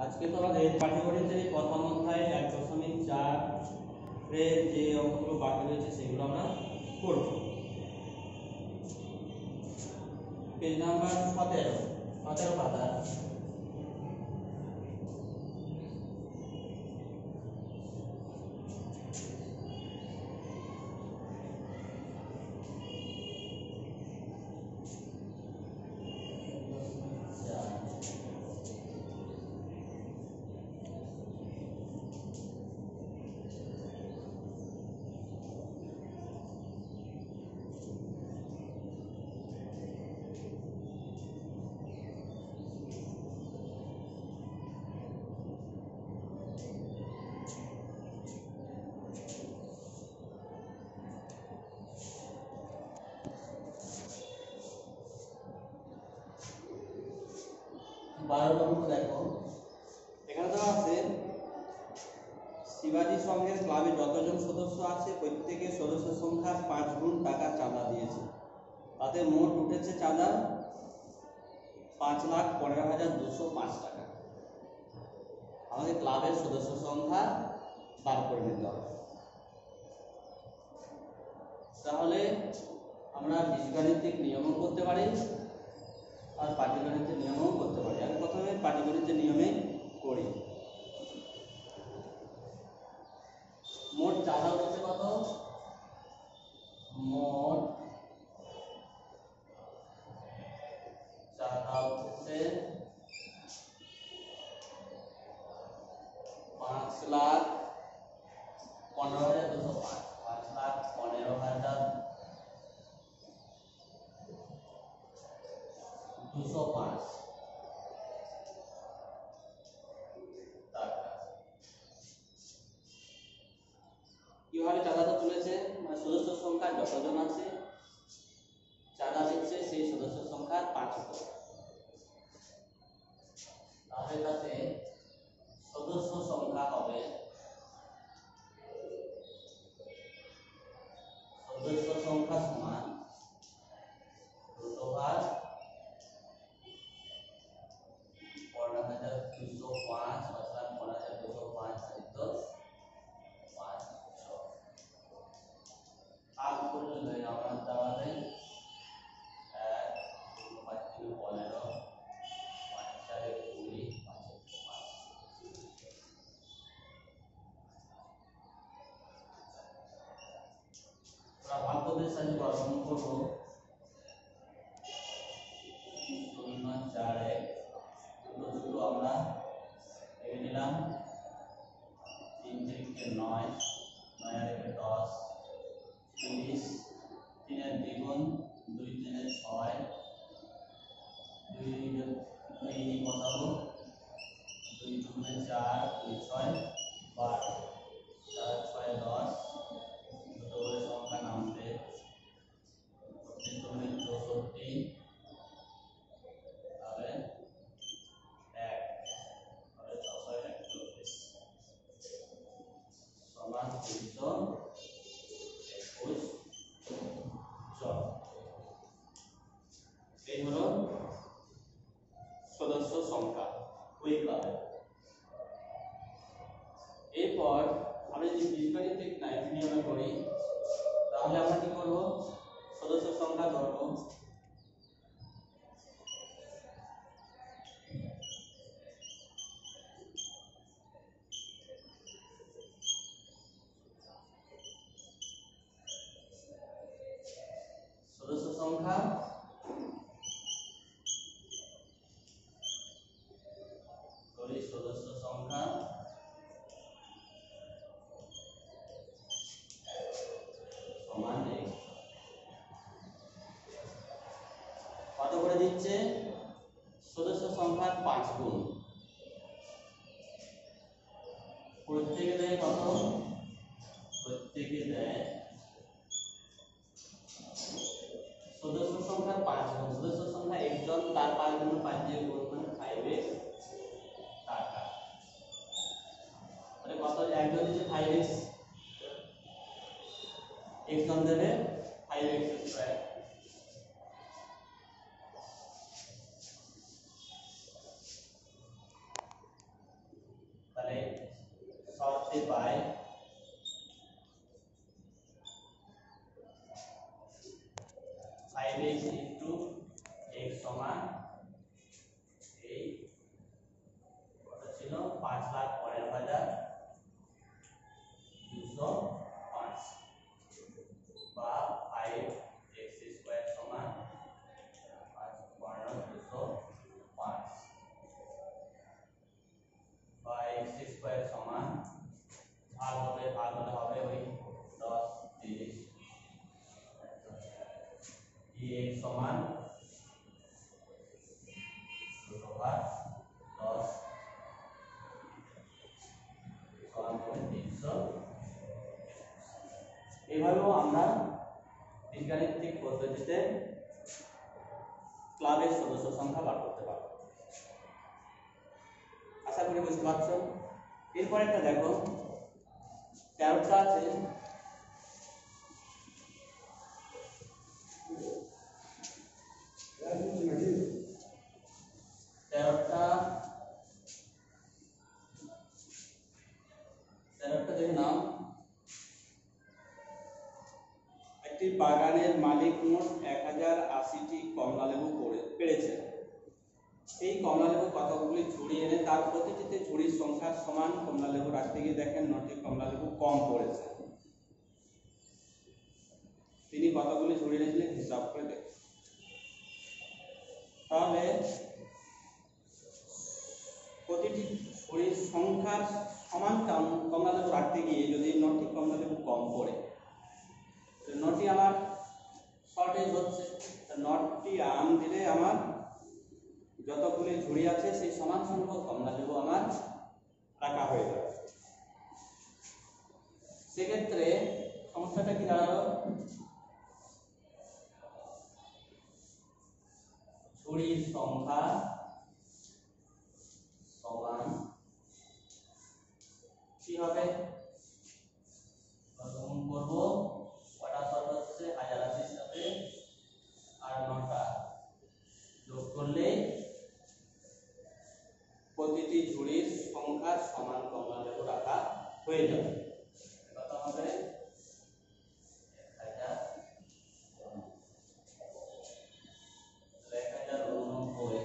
আজকে তোমাদের পাঠ্যবইতে প্রথম অধ্যায় 1.4 এর যে অঙ্কগুলো বাকি রয়েছে সেগুলো আমরা করব। পেজ নাম্বার 17 পাতা। দেখো এখানে দেওয়া আছে শিবাজি সংঘের ক্লাবে যতজন সদস্য আছে প্রত্যেকের সদস্য সংখ্যার 5 গুণ টাকা চাঁদা দিয়েছে। তাতে মোট উঠেছে চাঁদা 5,15,205 টাকা। আমাদের ক্লাবের সদস্য সংখ্যা বার করে নিতে হবে। তাহলে আমরা বীজগাণিতিক নিয়মও করতে পারি আর পাটিগণিতের নিয়মও করতে পারি। আমি প্রথমে পাটিগণিতের নিয়মে করি। মোট চাঁদা হচ্ছে কত? মোট চাঁদা হচ্ছে 5,15,205। 5,15,205 টাকা। কিভাবে চাঁদাটা তুলেছে? মানে সদস্য সংখ্যা যতজন আছে চাঁদা দিচ্ছে সেই সদস্য সংখ্যা 5 গুণ। তাহলে তাতে সদস্য সংখ্যা হবে সদস্য সংখ্যা সমান √5 15,205 15,205 ভাজিত 500 ভাগ করলে আমরা দাঁড়াবে 1 2 5 3 15 5 4 20 5 আমরা ভাগ করতে সাহায্য গঠন করব 0 4 1 দুটো আমরা লিখে নিলাম 3 3 9 9 আর 10 30 3 এর দ্বিগুণ 2 3 এর 6 2 2 বসাবো 2 2 এর 4 2 6 12 4 6 10 দুটো করে সংখ্যা নামবে 64 তাহলে 1 তাহলে 621 সমান 321 জন। এই হলো সদস্য সংখ্যা ওই ক্লাবে। এরপর আমরা যদি বীজগাণিতিক নিয়মে করি তাহলে আমরা কি করব? সদস্য সংখ্যা ধরব সদস্য সংখ্যা সদস্য সংখ্যা সমান কত করে দিচ্ছে? সদস্য সংখ্যার 5 গুণ। প্রত্যেকে দেয় কত? প্রত্যেকে দেয় সদস্য সংখ্যার 5 গুণ। সদস্য সংখ্যা একজন, তার 5 গুণ 5 দিয়ে গুণ মানে 5x টাকা। তাহলে কত? একজন দিচ্ছে 5x, একজন দেবে 5x স্কয়ার। পাই 5x ইনটু x সমান এই কত ছিল 5,15,205 বা 5x স্কয়ার সমান 5,15,205 বা x স্কয়ার সমান ভাগ হলে হবে ওই 10 30 dx সমান 2/10 সমান হবে 300। এভাবেও আমরা বীজগাণিতিক পদ্ধতিতে ক্লাবের সদস্য সংখ্যা বার করতে পারবো। আশা করি বুঝতে পারছো। এরপর একটা দেখো 13টা আছে, 13টা দেখে নাও। একটি বাগানের মালিক মোট 1080টি কমলালেবু পেড়েছে। সেই কমলালেবু কতগুলি ঝুড়ি এনে তার প্রতিটিতে ঝুড়ির সংখ্যার সমান কমলালেবু রাখতে গিয়ে দেখেন 9টি কমলালেবু কম পড়েছে। তিনি কতগুলি ঝুড়ি এনেছিলেন হিসাব করে দেখুন। তাহলে প্রতিটি ঝুড়ির সংখ্যার সমান কমলালেবু রাখতে গিয়ে যদি 9টি কমলালেবু কম পড়ে, 9টি আমার শর্টেজ হচ্ছে, 9টি আম দিলে আমার যতগুলি ঝুড়ি আছে সেই সমান সংখ্যক কমলালেবু আমার রাখা হয়ে যাবে। সেক্ষেত্রে সমস্যাটা কি দাঁড়ালো, ঝুড়ির সংখ্যা সমান কি হবে, প্রথম করব কটা শর্ট হচ্ছে 1080 সাথে আর 9টা যোগ করলে প্রতিটি ঝুড়ির সংখ্যার সমান কমলালেবু রাখা হয়ে যাবে। কত হবে 1099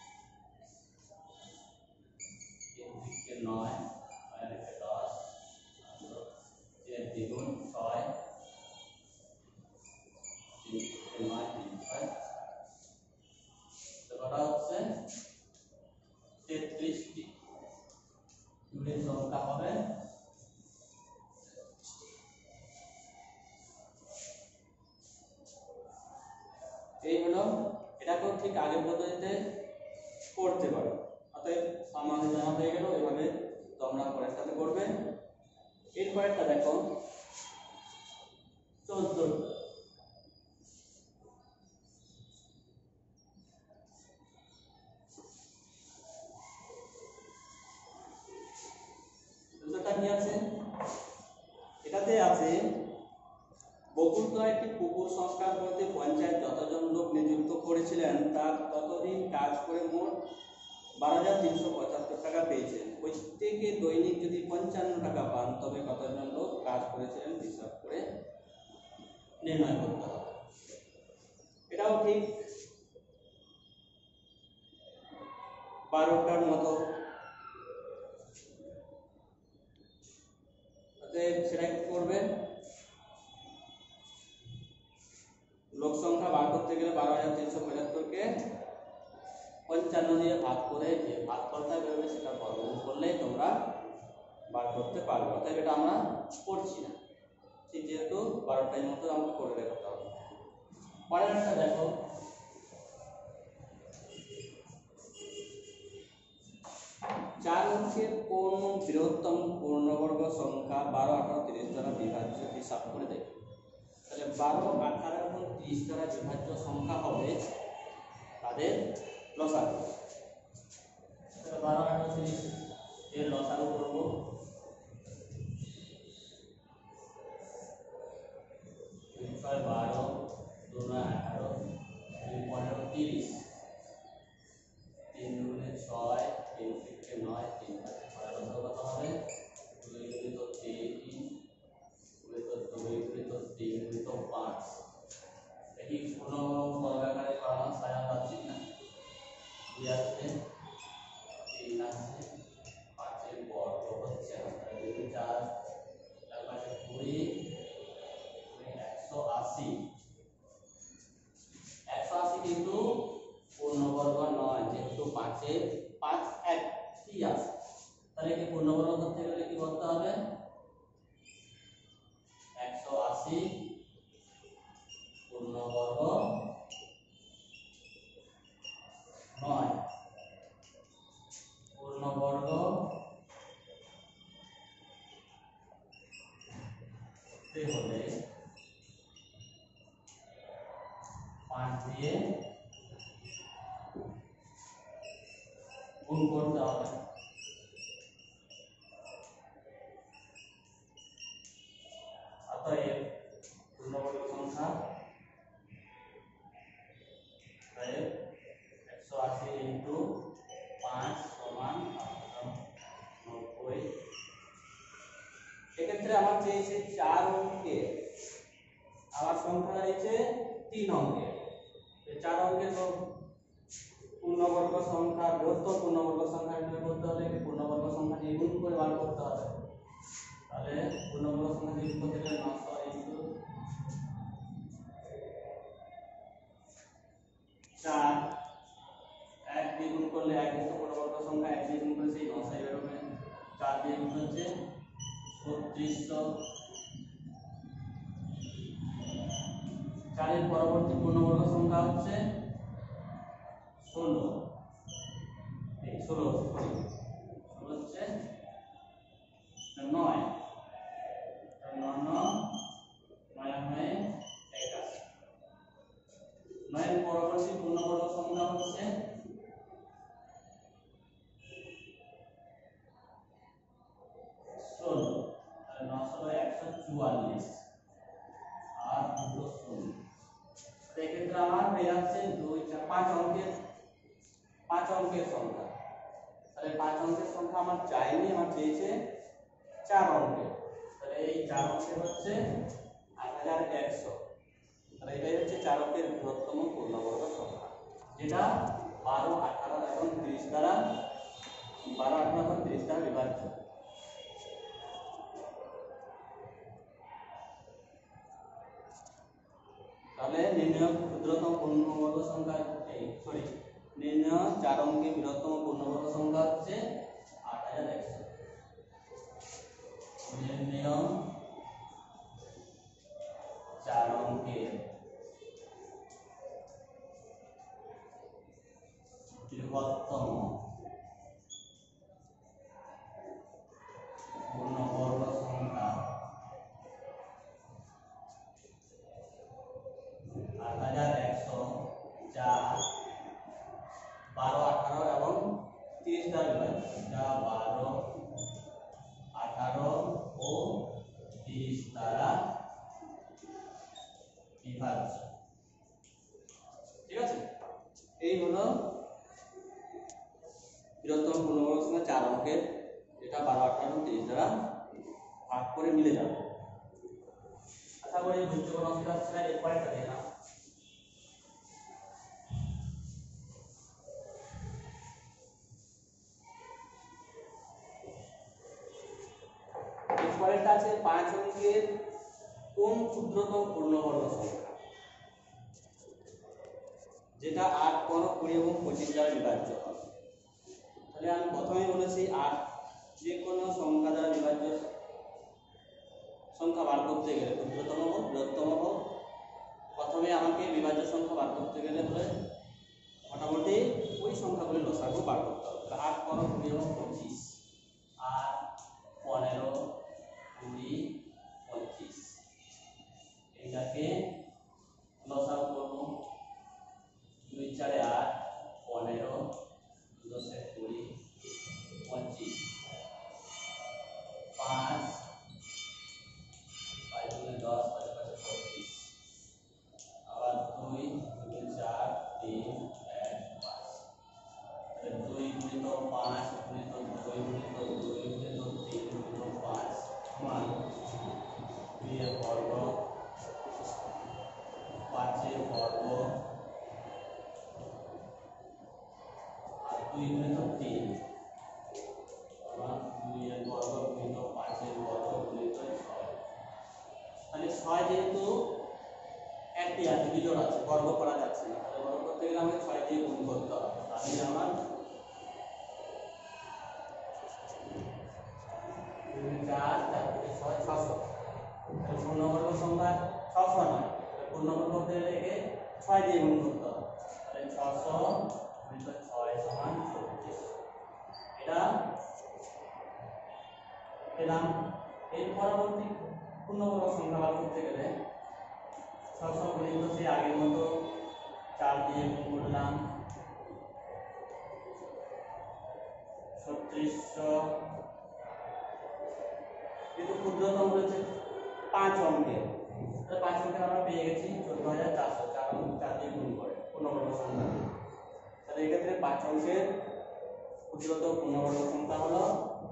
3 9 10 3 দ্বিগুণ 6 3 9 3 6 তো কত হচ্ছে 33টি ঝুড়ির সংখ্যা হবে। এই হলো, এটাকেও ঠিক আগের পদ্ধতিতে করতে পারো। অতএব আমাদের জানা হয়ে গেল, এভাবে তোমরা পরেরটাতে করবে। এরপর একটা দেখো 14টা, কি আছে, এটাতে আছে বকুলতলা একটি পুকুর সংস্কার করতে পঞ্চায়েত যতজন লোক নিযুক্ত করেছিলেন তার ততদিন কাজ করে মোট 12,375 টাকা পেয়েছেন। প্রত্যেকে দৈনিক যদি 55 টাকা পান তবে কতজন লোক কাজ করেছিলেন হিসাব করে নির্ণয় করতে হবে। এটাও ঠিক 12টার মতো। সেটা কি করবে, লোক সংখ্যা বার করতে গেলে 12,375কে 55 দিয়ে ভাগ করে যে ভাগফলটা বেরোবে সেটা বর্গমূল করলেই তোমরা বার করতে পারবে। অতএব এটা আমরা করছি না, ঠিক যেহেতু 12টার মতো আমাকে করে দেখাতে হবে। পরের একটা দেখো 4 অঙ্কের কোন বৃহত্তম পূর্ণবর্গ সংখ্যা 12, 18, 30 দ্বারা বিভাজ্য হিসাব করে দেখো। তাহলে 12, 18 এবং 30 দ্বারা বিভাজ্য সংখ্যা হবে তাদের লসাগু। 12, 18, 30 এর লসাগু করব। 2 6 12, 2 9 18, 2 15 30, 3 2 6, 3 6 9, 3 5 6 কত হবে, 2 2 9 পূর্ণবর্গ করতে গেলে কি করতে হবে 180 পূর্ণবর্গ 9 পূর্ণবর্গ হলে 5 দিয়ে গুণ করতে হবে। অতএব পূর্ণবর্গ সংখ্যা 180 ইন্টু 5 সমান 90। এক্ষেত্রে আমার চেয়েছে 4 অঙ্কের, আমার সংখ্যা রয়েছে 3 অঙ্কের। 4 অঙ্কের পূর্ণবর্গ সংখ্যা বৃহত্তম পূর্ণবর্গ সংখ্যা নির্ণয় করতে হলে পূর্ণবর্গ সংখ্যা দিয়ে গুণ করে বার করতে হবে। তাহলে পূর্ণবর্গ সংখ্যা দিয়ে গুণ করতে গেলে 900 ইনটু 4 1 দিয়ে গুণ করলে 1 দিয়ে পূর্ণবর্গ সংখ্যা 1 দিয়ে গুণ করলে সেই 900 বের হবে। 4 দিয়ে গুণ হচ্ছে 3600। 4 এর পরবর্তী পূর্ণবর্গ সংখ্যা হচ্ছে 16 হচ্ছে 9 এর পরবর্তী পূর্ণবর্গ সংখ্যা হচ্ছে 16। তাহলে 916 আর দুটো শূন্য। এক্ষেত্রে আমার পেয়ে যাচ্ছে 2 4 5 অঙ্কের সংখ্যা। তাহলে 5 অঙ্কের সংখ্যা আমার চাইনি, আমার চেয়েছে 4 অঙ্কের। তাহলে এই 4 অঙ্কের হচ্ছে 8100। তাহলে এটাই হচ্ছে 4 অঙ্কের বৃহত্তম পূর্ণবর্গ সংখ্যা, যেটা 12 18 এবং 30 দ্বারা বিভাজ্য। তাহলে নির্ণয় ক্ষুদ্রতম পূর্ণবর্গ সংখ্যা নির্ণয় 4 অঙ্কের বৃহত্তম পূর্ণবর্গ সংখ্যা হচ্ছে 8100। নির্ণয় 4 অঙ্কের বৃহত্তম পূর্ণবর্গ সংখ্যা 8100, যা 12 18 এবং 30 দ্বারা বিভাজ্য। যা 12 18 ও 30 দ্বারা বিভাজ্য। ঠিক আছে, এই হলো বৃহত্তম পূর্ণবর্গ সংখ্যা 4 অঙ্কের, যেটা 12 18 এবং 30 দ্বারা ভাগ করে মিলে যাবে। আশা করি বুঝতে কোনো অসুবিধা হচ্ছে না। এরপরে একটা দেখলাম এরপরেরটা আছে 5 অঙ্কের কোন ক্ষুদ্রতম পূর্ণবর্গ সংখ্যা, যেটা 8 15 20 এবং 25 দ্বারা বিভাজ্য হবে। তাহলে আমি প্রথমেই বলেছি 8 যে কোনো সংখ্যা দ্বারা বিভাজ্য সংখ্যা বার করতে গেলে ক্ষুদ্রতম হোক বৃহত্তম হোক, প্রথমে আমাকে বিভাজ্য সংখ্যা বার করতে গেলে হলে মোটামুটি ওই সংখ্যাগুলি লসাগু বার করতে হবে। 8 15 20 এবং 25, 8 15 20 25, এইটাকে লসাগু করব। 2 4 8 15 2 10 20 25, 5 5 10 5 5 25, আবার 2 4 3 1 5। তাহলে 2 × 5 4 4 থেকে 6 600। পূর্ণবর্গ সংখ্যা 600 নয়, পূর্ণবর্গ করতে লেগে 6 দিয়ে গুণ করতে হবে। তাহলে 600 গুণিত 6 সমান 34। এটা পেলাম। এর পরবর্তী পূর্ণবর্গ সংখ্যা বার করতে গেলে 600 গুণিত সেই আগের মতো 4 দিয়ে গুণ করলাম, 3600। কিন্তু ক্ষুদ্রতম হচ্ছে 5 অঙ্কের, তাহলে 5 অঙ্কের আমরা পেয়ে গেছি 14400, 4 অঙ্ক 4 দিয়ে গুণ করে পূর্ণবর্গ সংখ্যা। তাহলে এক্ষেত্রে 5 অঙ্কের ক্ষুদ্রতম পূর্ণবর্গ সংখ্যা হলো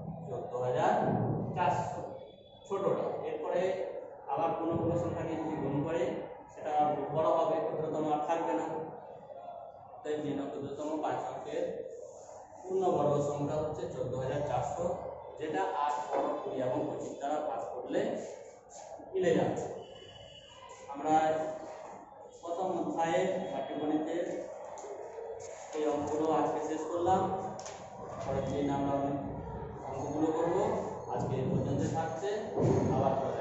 14400, ছোটটা। এরপরে আবার পূর্ণবর্গ সংখ্যাকে যদি গুণ করে সেটা বড় হবে, ক্ষুদ্রতম আর থাকবে না। তাই ক্ষুদ্রতম 5 অঙ্কের পূর্ণবর্গ সংখ্যা হচ্ছে 14400, যেটা 8 বড় 20 এবং 25 দ্বারা ভাগ করলে মিলে যাবে। আমরা প্রথম অধ্যায়ে পাটিগণিতের এই অঙ্কগুলো আজকে শেষ করলাম। পরের দিন আমরা অঙ্কগুলো করব। আজকে এই পর্যন্ত থাকছে, আবার